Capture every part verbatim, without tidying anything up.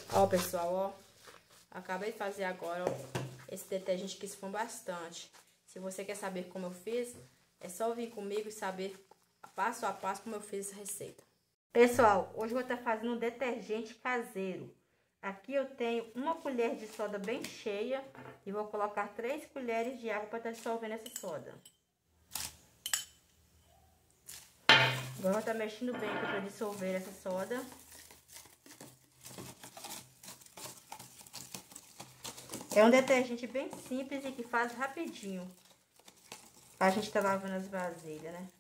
Ó, pessoal, ó. Acabei de fazer agora, ó, esse detergente que esfuma bastante. Se você quer saber como eu fiz, é só vir comigo e saber passo a passo como eu fiz essa receita. Pessoal, hoje eu vou estar fazendo um detergente caseiro. Aqui eu tenho uma colher de soda bem cheia e vou colocar três colheres de água para estar dissolvendo essa soda. Agora eu vou estar mexendo bem aqui para dissolver essa soda. É um detergente bem simples e que faz rapidinho. A gente tá lavando as vasilhas, né?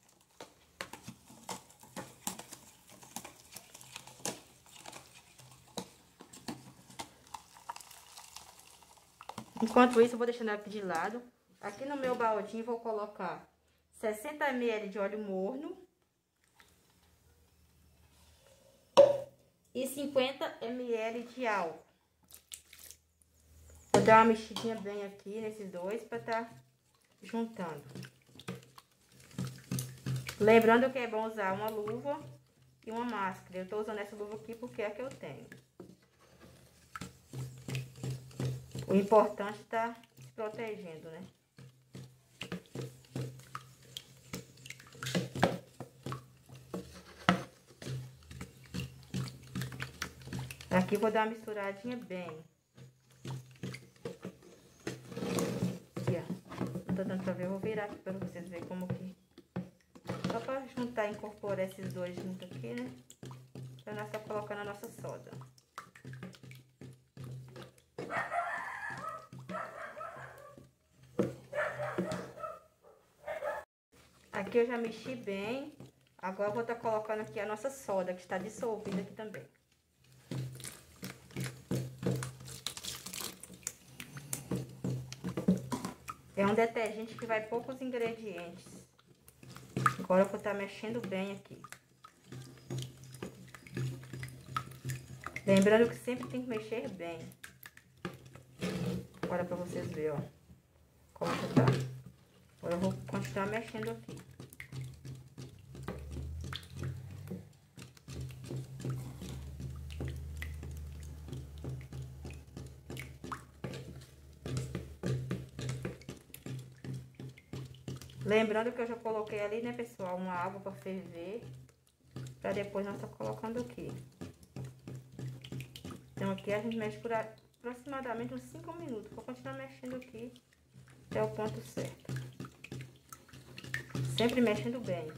Enquanto isso, eu vou deixando aqui de lado. Aqui no meu baldinho, vou colocar sessenta mililitros de óleo morno e cinquenta mililitros de álcool. Vou dar uma mexidinha bem aqui nesses dois para tá juntando. Lembrando que é bom usar uma luva e uma máscara. Eu tô usando essa luva aqui porque é a que eu tenho. O importante tá se protegendo, né? Aqui eu vou dar uma misturadinha bem. Aqui, ó. Não tá dando pra ver, eu vou virar aqui pra vocês verem como que... Só pra juntar e incorporar esses dois juntos aqui, né? Pra nós estar colocando a nossa soda. Aqui eu já mexi bem. Agora eu vou estar colocando aqui a nossa soda, que está dissolvida aqui também. É um detergente que vai poucos ingredientes. Agora eu vou estar mexendo bem aqui. Lembrando que sempre tem que mexer bem. Agora pra vocês verem, ó. Como que tá. Agora eu vou continuar mexendo aqui. Lembrando que eu já coloquei ali, né, pessoal, uma água para ferver, para depois nós tá colocando aqui. Então aqui a gente mexe por aproximadamente uns cinco minutos. Vou continuar mexendo aqui até o ponto certo. Sempre mexendo bem.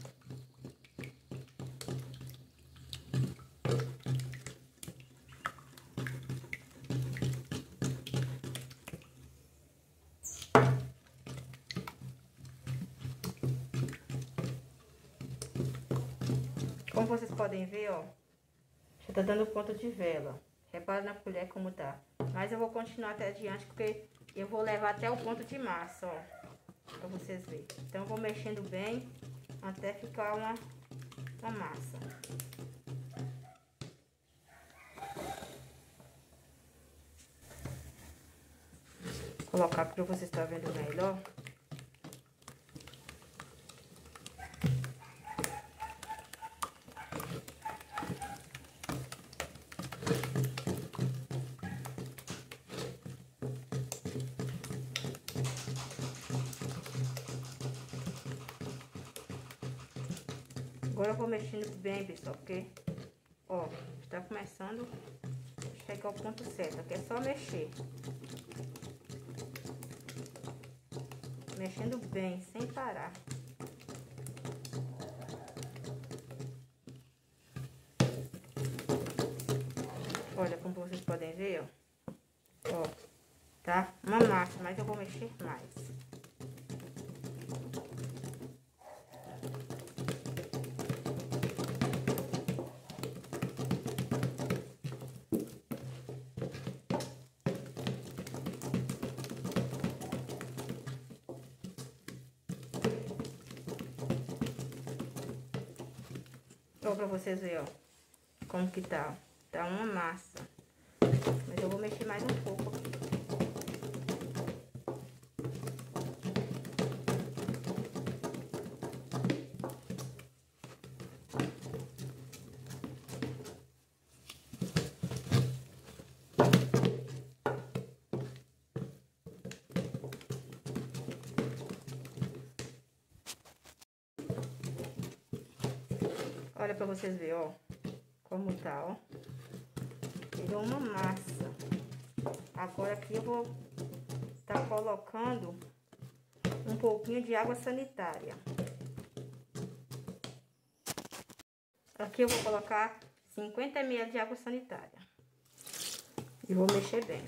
Como vocês podem ver, ó, já tá dando ponto de vela. Repara na colher como tá. Mas eu vou continuar até adiante, porque eu vou levar até o ponto de massa, ó. Pra vocês verem. Então eu vou mexendo bem até ficar uma, uma massa. Vou colocar para vocês estarem vendo melhor. Agora eu vou mexendo bem, pessoal, porque, ó, está começando a chegar ao ponto certo. Aqui é só mexer. Mexendo bem, sem parar. Olha, como vocês podem ver, ó. Ó, tá uma massa, mas eu vou mexer mais. Ó, pra vocês verem, ó, como que tá, ó. Tá uma massa. Mas eu vou mexer mais um pouco aqui. Olha pra vocês verem, ó. Como tá, ó. Virou uma massa. Agora aqui eu vou tá colocando um pouquinho de água sanitária. Aqui eu vou colocar cinquenta mililitros de água sanitária. E vou mexer bem.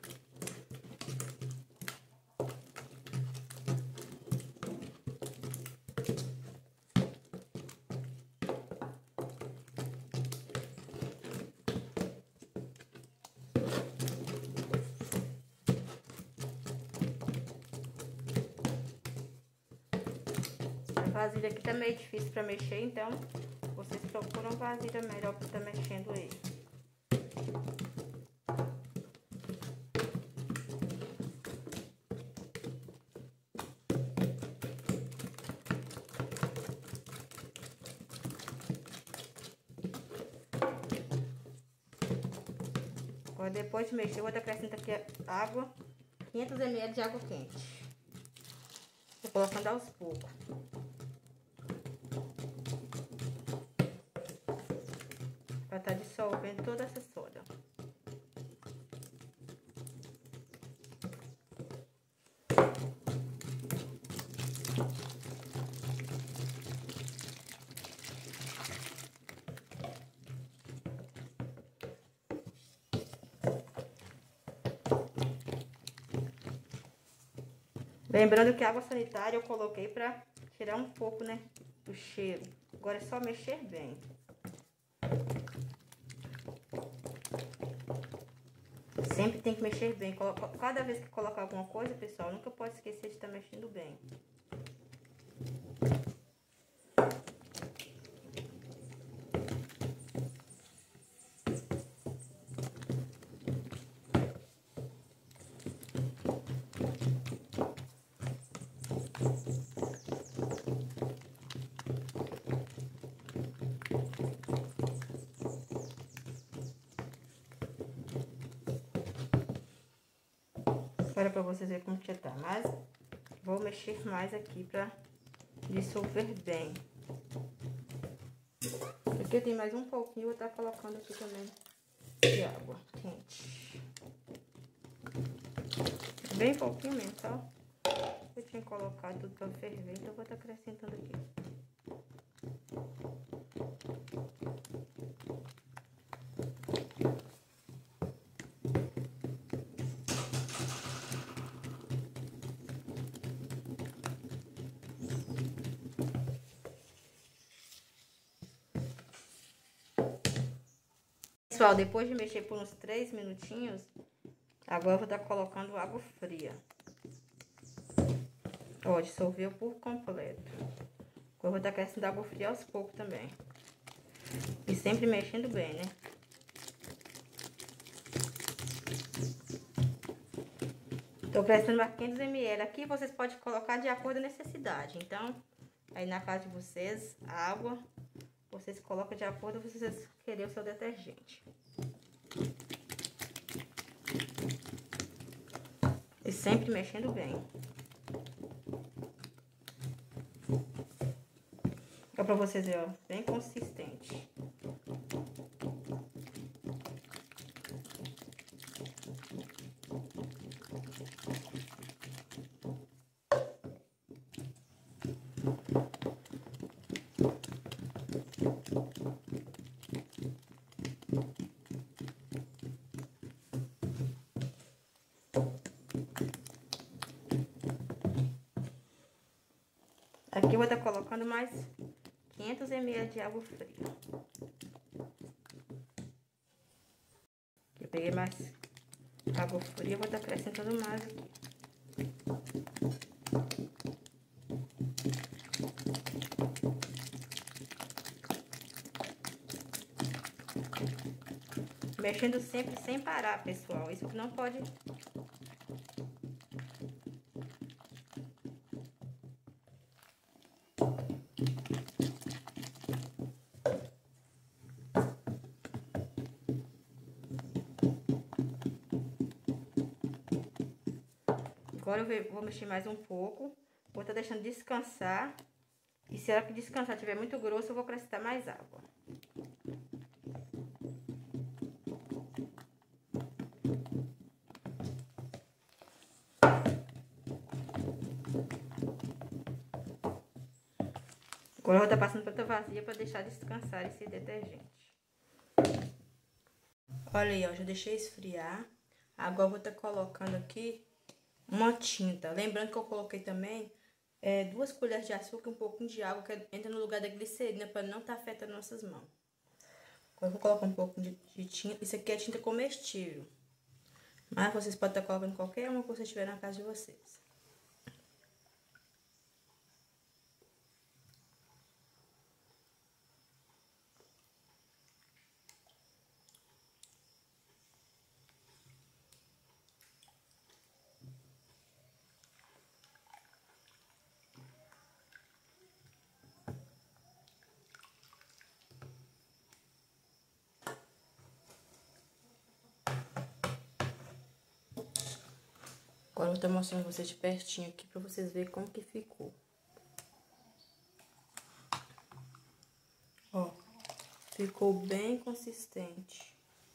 A vasilha aqui tá meio difícil pra mexer, então vocês procuram vasilha melhor pra estar mexendo aí. Agora, depois de mexer, eu vou acrescentar aqui água, quinhentos mililitros de água quente. Vou colocando aos poucos. Pra tá dissolvendo toda essa soda. Lembrando que a água sanitária eu coloquei pra tirar um pouco, né, do cheiro. Agora é só mexer bem. Sempre tem que mexer bem. Cada vez que colocar alguma coisa, pessoal, nunca pode esquecer de estar mexendo bem. Agora pra vocês verem como que já tá, mas vou mexer mais aqui pra dissolver bem. Aqui eu tenho mais um pouquinho, vou estar colocando aqui também de água quente. Bem pouquinho mesmo, tá? Eu tinha colocado tudo pra ferver, então eu vou estar acrescentando aqui. Pessoal, depois de mexer por uns três minutinhos, agora eu vou estar colocando água fria. Ó, dissolveu por completo. Agora eu vou estar acrescentando água fria aos poucos também. E sempre mexendo bem, né? Tô acrescentando mais quinhentos mililitros. Aqui vocês podem colocar de acordo com a necessidade. Então, aí na casa de vocês, a água, vocês colocam de acordo com vocês querem o seu detergente. E sempre mexendo bem. É pra vocês verem, ó, bem consistente. Aqui eu vou estar colocando mais quinhentos mililitros de água fria. Eu peguei mais água fria, vou estar acrescentando mais aqui. Mexendo sempre sem parar, pessoal. Isso não pode... Agora eu vou mexer mais um pouco. Vou estar deixando descansar E se ela que descansar tiver muito grosso, eu vou acrescentar mais água. Agora eu vou estar passando para outra vasilha para deixar descansar esse detergente. Olha aí, ó, já deixei esfriar. Agora eu vou estar colocando aqui uma tinta. Lembrando que eu coloquei também é, duas colheres de açúcar e um pouquinho de água, que entra no lugar da glicerina, para não estar afetando nossas mãos. Agora eu vou colocar um pouco de, de tinta. Isso aqui é tinta comestível. Mas vocês podem estar colocando qualquer uma que vocês tiver na casa de vocês. Agora eu vou estar mostrando pra vocês de pertinho aqui pra vocês verem como que ficou. Ó, ficou bem consistente.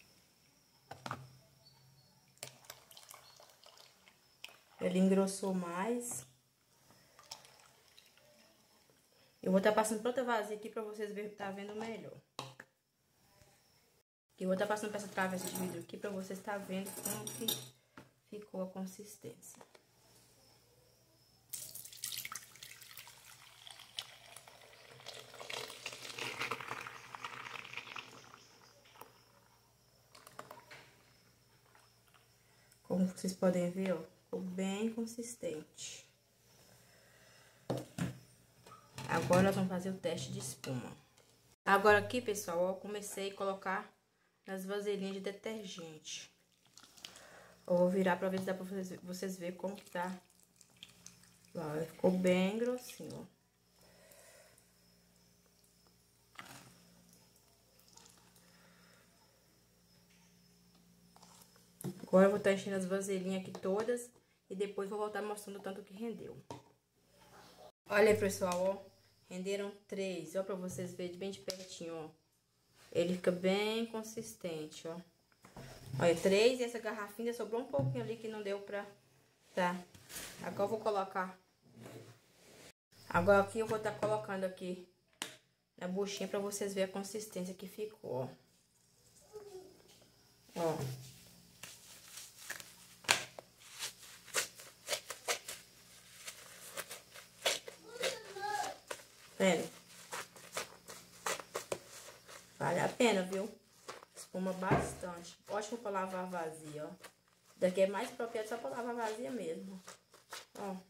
Ele engrossou mais. Eu vou estar passando pra outra vasilha aqui pra vocês verem que tá vendo melhor. Eu vou estar passando pra essa travessa de vidro aqui pra vocês estar vendo como que ficou a consistência. Como vocês podem ver, ó, ficou bem consistente. Agora nós vamos fazer o teste de espuma. Agora aqui, pessoal, ó, comecei a colocar nas vasilhinhas de detergente. Eu vou virar pra ver se dá pra vocês, vocês verem como que tá. Ó, ficou bem grossinho, ó. Agora eu vou estar enchendo as vasilhinhas aqui todas e depois vou voltar mostrando o tanto que rendeu. Olha aí, pessoal, ó. Renderam três, ó, pra vocês verem bem de pertinho, ó. Ele fica bem consistente, ó. Olha, três e essa garrafinha sobrou um pouquinho ali que não deu pra... Tá. Agora eu vou colocar... Agora aqui eu vou estar colocando aqui na buchinha pra vocês verem a consistência que ficou, ó. Ó. Vendo? Vale a pena, viu? Espuma bastante. Ótimo pra lavar vazia, ó. Daqui é mais apropriado só pra lavar vazia mesmo. Ó.